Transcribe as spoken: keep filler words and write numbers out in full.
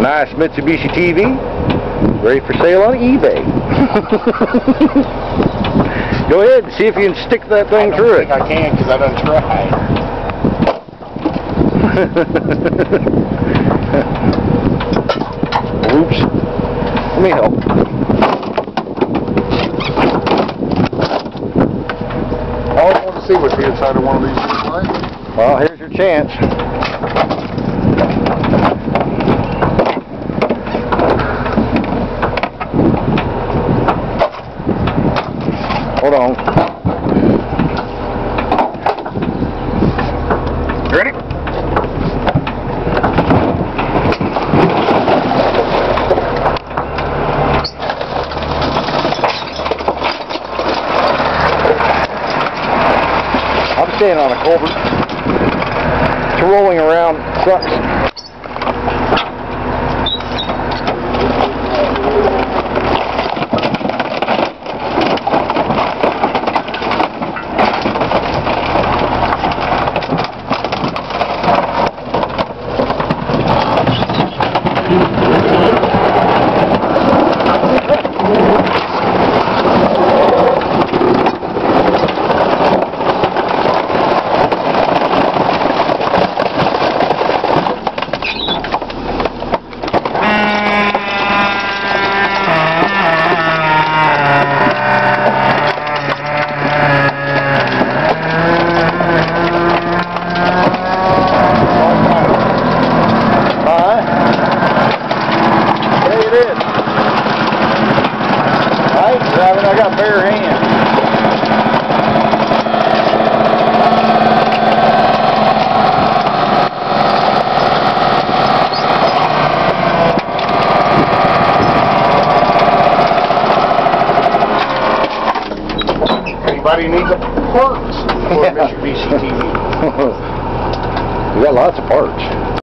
Nice Mitsubishi T V, ready for sale on eBay. Go ahead and see if you can stick that thing I through think it. I can because I done tried. Oops. Let me help. All I want to see what's the inside of one of these things like. Well, here's your chance. Hold on. Ready? I'm staying on a culvert. It's rolling around. Sucks. I got bare hands. Anybody needs a parts for a Mitsubishi T V? We got lots of parts.